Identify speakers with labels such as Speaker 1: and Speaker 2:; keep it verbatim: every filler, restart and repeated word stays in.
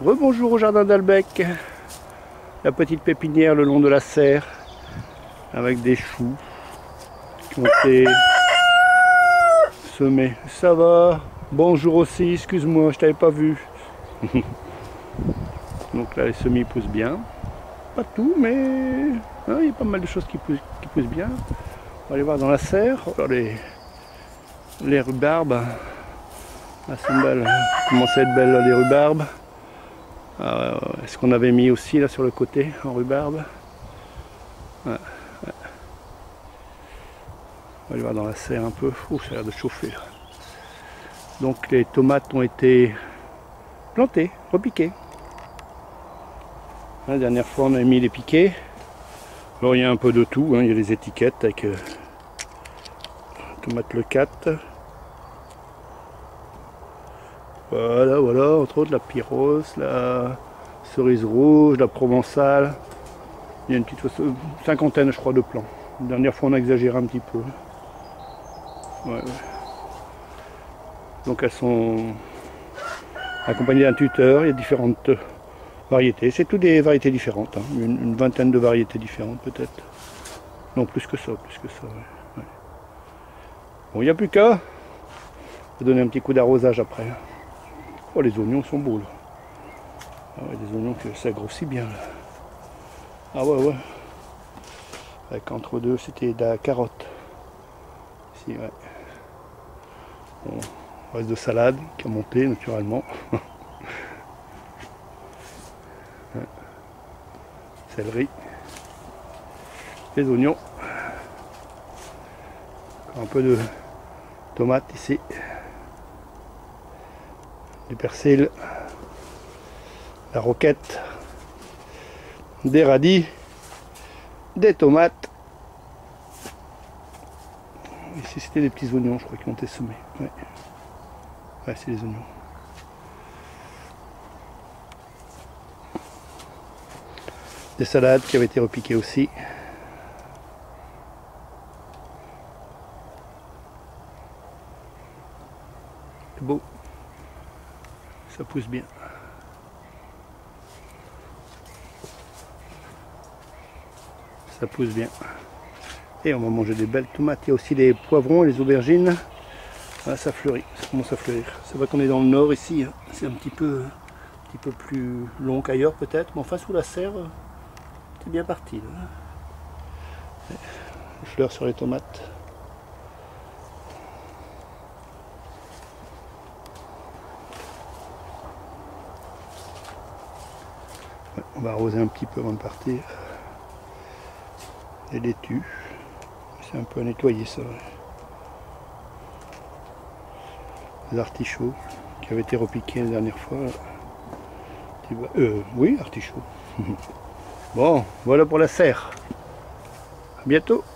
Speaker 1: Rebonjour au jardin d'Albec, la petite pépinière le long de la serre avec des choux qui ont été semés. Ça va? Bonjour aussi, excuse-moi, je t'avais pas vu. Donc là les semis poussent bien, pas tout mais hein, il y a pas mal de choses qui poussent, qui poussent bien. On va aller voir dans la serre. Alors les, les rhubarbes, elles sont belles, commencent à être belles là, les rhubarbes. Euh, Est-ce qu'on avait mis aussi là sur le côté en rhubarbe? Ouais, ouais. On va aller voir dans la serre un peu. Ouh, ça a l'air de chauffer là. Donc les tomates ont été plantées, repiquées. La dernière fois on a mis les piquets. Alors il y a un peu de tout, hein. Il y a les étiquettes avec euh, tomate le quatre. Voilà, voilà, entre autres la pyros, la cerise rouge, la provençale. Il y a une petite une cinquantaine, je crois, de plants. La dernière fois, on a exagéré un petit peu. Ouais, ouais. Donc elles sont accompagnées d'un tuteur. Il y a différentes variétés. C'est toutes des variétés différentes. Hein. Une, une vingtaine de variétés différentes, peut-être. Non, plus que ça, plus que ça. Ouais. Ouais. Bon, il n'y a plus qu'à. Je vais donner un petit coup d'arrosage après. Oh, les oignons sont beaux là. Ah ouais, des oignons que ça grossit bien là. Ah ouais, ouais. Avec entre deux, c'était de la carotte. Ici, ouais. Bon, reste de salade qui a monté naturellement. Ouais. Céleri. Les oignons. Encore un peu de tomates ici. Du persil, la roquette, des radis, des tomates. Ici c'était des petits oignons, je crois, qui ont été semés. Ouais, ouais, c'est les oignons. Des salades qui avaient été repiquées aussi. C'est beau. Ça pousse bien. Ça pousse bien. Et on va manger des belles tomates. Il y a aussi les poivrons et les aubergines. Ah, ça fleurit, ça commence à fleurir. C'est vrai qu'on est dans le nord ici. C'est un petit peu, un petit peu plus long qu'ailleurs peut-être. Mais enfin sous la serre, c'est bien parti. Là. Les fleurs sur les tomates. On va arroser un petit peu avant de partir. Les laitues. C'est un peu à nettoyer ça. Les artichauts qui avaient été repiqués la dernière fois. Euh, oui, artichauts. Bon, voilà pour la serre. À bientôt.